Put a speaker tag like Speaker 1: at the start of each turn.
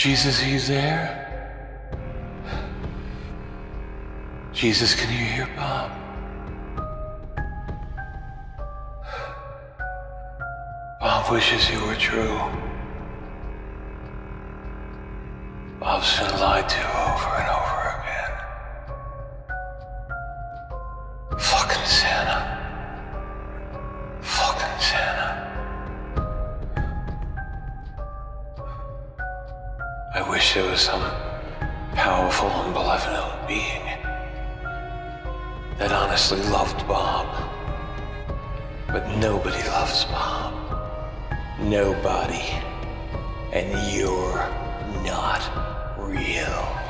Speaker 1: Jesus, are you there? Jesus, can you hear Bob? Bob wishes you were true. Bob's been lied to over and over again. Fucking Santa. Fucking Santa. I wish there was some powerful and benevolent being that honestly loved Bob. But nobody loves Bob. Nobody. And you're not real.